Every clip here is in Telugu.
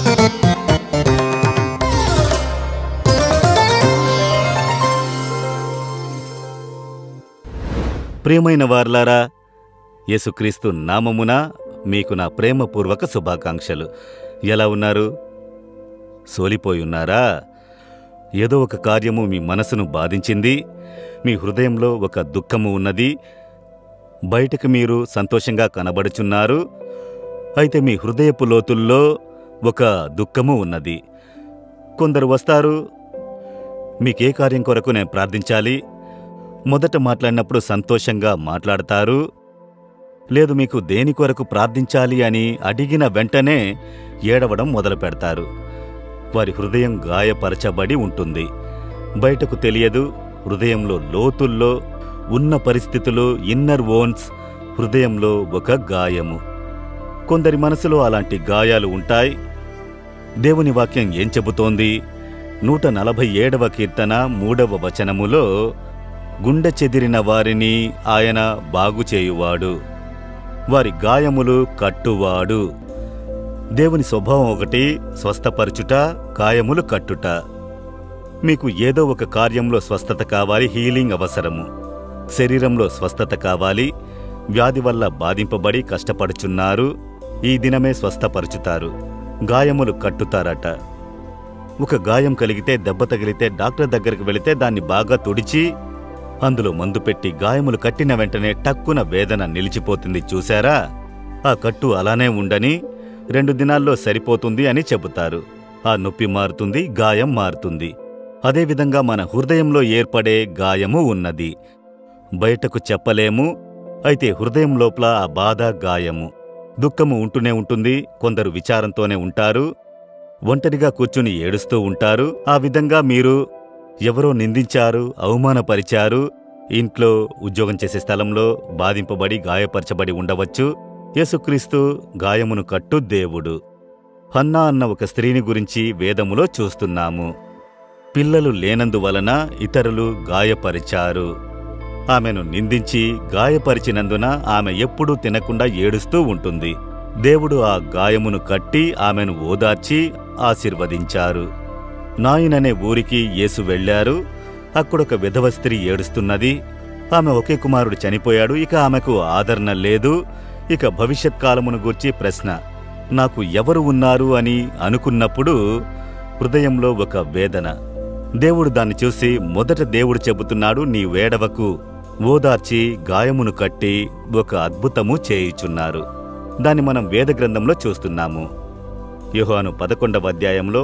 ప్రియమైన వారలారా, యేసుక్రీస్తు నామమున మీకు నా ప్రేమపూర్వక శుభాకాంక్షలు. ఎలా ఉన్నారు? సోలిపోయి ఉన్నారా? ఏదో ఒక కార్యము మీ మనసును బాధించింది, మీ హృదయంలో ఒక దుఃఖము ఉన్నది. బయటకు మీరు సంతోషంగా కనబడుచున్నారు, అయితే మీ హృదయపు లోతుల్లో ఒక దుఃఖము ఉన్నది. కొందరు వస్తారు, మీకే కార్యం కొరకు నేను ప్రార్థించాలి, మొదట మాట్లాడినప్పుడు సంతోషంగా మాట్లాడతారు. లేదు, మీకు దేని కొరకు ప్రార్థించాలి అని అడిగిన వెంటనే ఏడవడం మొదలు పెడతారు. వారి హృదయం గాయపరచబడి ఉంటుంది, బయటకు తెలియదు. హృదయంలో లోతుల్లో ఉన్న పరిస్థితులు, ఇన్నర్ వోన్స్, హృదయంలో ఒక గాయము. కొందరి మనసులో అలాంటి గాయాలు ఉంటాయి. దేవుని వాక్యం ఏం చెబుతోంది? 147వ కీర్తన 3వ వచనములో, గుండె చెదిరిన వారిని ఆయన బాగుచేయువాడు, వారి గాయములు కట్టువాడు. దేవుని స్వభావం ఒకటి, స్వస్థపరచుట, గాయములు కట్టుట. మీకు ఏదో ఒక కార్యంలో స్వస్థత కావాలి, హీలింగ్ అవసరము. శరీరంలో స్వస్థత కావాలి, వ్యాధి వల్ల బాధింపబడి కష్టపడుచున్నారు, ఈ దినమే స్వస్థపరుచుతారు. గాయములు కట్టుతారట. ఒక గాయం కలిగితే, దెబ్బ తగిలితే డాక్టర్ దగ్గరికి వెళితే దాన్ని బాగా తుడిచి అందులో మందు పెట్టి గాయములు కట్టిన వెంటనే టక్కున వేదన నిలిచిపోతుంది. చూశారా? ఆ కట్టు అలానే ఉండని 2 దినాల్లో సరిపోతుంది అని చెబుతారు. ఆ నొప్పి మారుతుంది, గాయం మారుతుంది. అదేవిధంగా మన హృదయంలో ఏర్పడే గాయము ఉన్నది, బయటకు చెప్పలేము. అయితే హృదయం లోపల ఆ బాధ, గాయము, దుఃఖము ఉంటూనే ఉంటుంది. కొందరు విచారంతోనే ఉంటారు, ఒంటరిగా కూర్చుని ఏడుస్తూ ఉంటారు. ఆ విధంగా మీరు ఎవరో నిందించారు, అవమానపరిచారు, ఇంట్లో, ఉద్యోగం చేసే స్థలంలో బాధింపబడి గాయపరచబడి ఉండవచ్చు. యేసుక్రీస్తు గాయమును కట్టు దేవుడు. హన్నా అన్న ఒక స్త్రీని గురించి వేదములో చూస్తున్నాము. పిల్లలు లేనందువలన ఇతరులు గాయపరిచారు. ఆమెను నిందించి గాయపరిచినందున ఆమె ఎప్పుడూ తినకుండా ఏడుస్తూ ఉంటుంది. దేవుడు ఆ గాయమును కట్టి ఆమెను ఓదార్చి ఆశీర్వదించారు. నాయిన్ అనే ఊరికి యేసు వెళ్లారు. అక్కడొక విధవ స్త్రీ ఏడుస్తున్నది. ఆమె ఒకే కుమారుడు చనిపోయాడు, ఇక ఆమెకు ఆదరణ లేదు. ఇక భవిష్యత్ కాలమును గూర్చి ప్రశ్న, నాకు ఎవరు ఉన్నారు అని అనుకున్నప్పుడు హృదయంలో ఒక వేదన. దేవుడు దాన్ని చూసి, మొదట దేవుడు చెబుతున్నాడు, నీ వేడవకు, ఓదార్చి గాయమును కట్టి ఒక అద్భుతము చేయుచున్నారు. దాన్ని మనం వేద గ్రంథంలో చూస్తున్నాము. యోహాను 11వ అధ్యాయంలో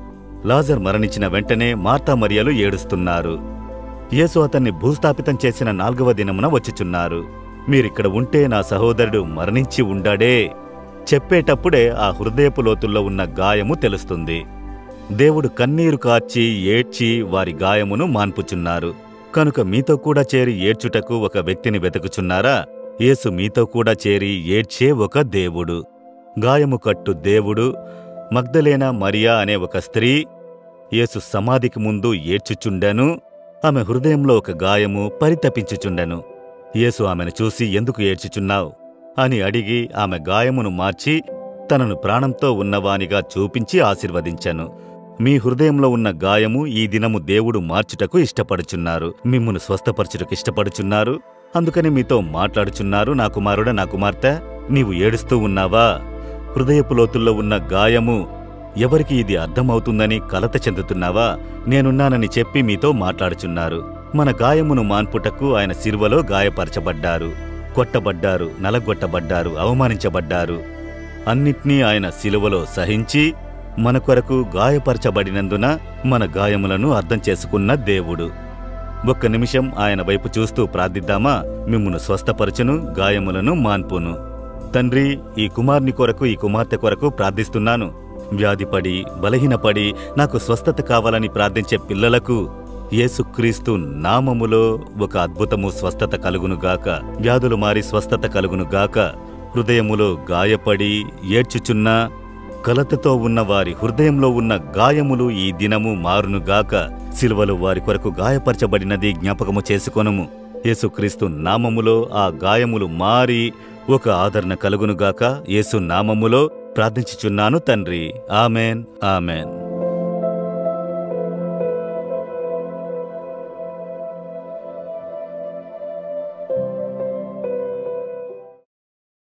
లాజర్ మరణించిన వెంటనే మార్తా మరియలు ఏడుస్తున్నారు. యేసు అతన్ని భూస్థాపితం చేసిన 4వ దినమున వచ్చుచున్నారు. మీరిక్కడ ఉంటే నా సహోదరుడు మరణించి ఉండాడే చెప్పేటప్పుడే ఆ హృదయపు లోతుల్లో ఉన్న గాయము తెలుస్తుంది. దేవుడు కన్నీరు కార్చి ఏడ్చి వారి గాయమును మాన్పుచున్నారు. కనుక మీతో కూడా చేరి ఏడ్చుటకు ఒక వ్యక్తిని వెతుకుచున్నారా? యేసు మీతో కూడా చేరి ఏడ్చే ఒక దేవుడు, గాయము కట్టు దేవుడు. మగ్దలేనా మరియా అనే ఒక స్త్రీ యేసు సమాధికి ముందు ఏడ్చుచుండెను. ఆమె హృదయంలో ఒక గాయము పరితపించుచుండెను. యేసు ఆమెను చూసి, ఎందుకు ఏడ్చుచున్నావు అని అడిగి ఆమె గాయమును మార్చి తనను ప్రాణంతో ఉన్నవానిగా చూపించి ఆశీర్వదించెను. మీ హృదయంలో ఉన్న గాయము ఈ దినము దేవుడు మార్చుటకు ఇష్టపడుచున్నారు, మిమ్మును స్వస్థపరచుటకు ఇష్టపడుచున్నారు. అందుకని మీతో మాట్లాడుచున్నారు. నా కుమారుడా, నా కుమార్తె, నీవు ఏడుస్తూ ఉన్నావా? హృదయపు లోతుల్లో ఉన్న గాయము ఎవరికి ఇది అర్థమవుతుందని కలత చెందుతున్నావా? నేనున్నానని చెప్పి మీతో మాట్లాడుచున్నారు. మన గాయమును మాన్పుటకు ఆయన శిలువలో గాయపరచబడ్డారు, కొట్టబడ్డారు, నలగొట్టబడ్డారు, అవమానించబడ్డారు. అన్నిట్నీ ఆయన శిలువలో సహించి మన కొరకు గాయపరచబడినందున మన గాయములను అర్థం చేసుకున్న దేవుడు. ఒక్క నిమిషం ఆయన వైపు చూస్తూ ప్రార్థిద్దామా? మిమ్మును స్వస్థపరచును, గాయములను మాన్పును. తండ్రి, ఈ కుమార్ని కొరకు, ఈ కుమార్తె కొరకు ప్రార్థిస్తున్నాను. వ్యాధిపడి, బలహీనపడి నాకు స్వస్థత కావాలని ప్రార్థించే పిల్లలకు యేసుక్రీస్తు నామములో ఒక అద్భుతము, స్వస్థత కలుగునుగాక. వ్యాధులు మారి స్వస్థత కలుగునుగాక. హృదయములో గాయపడి ఏడ్చుచున్న, కలతతో ఉన్న వారి హృదయంలో ఉన్న గాయములు ఈ దినము మారునుగాక. సిలువలో వారి కొరకు గాయపరచబడినది జ్ఞాపకము చేసుకొనుము. యేసుక్రీస్తు నామములో ఆ గాయములు మారి ఒక ఆదరణ కలుగునుగాక. యేసు నామములో ప్రార్థించుచున్నాను తండ్రి. Amen, amen.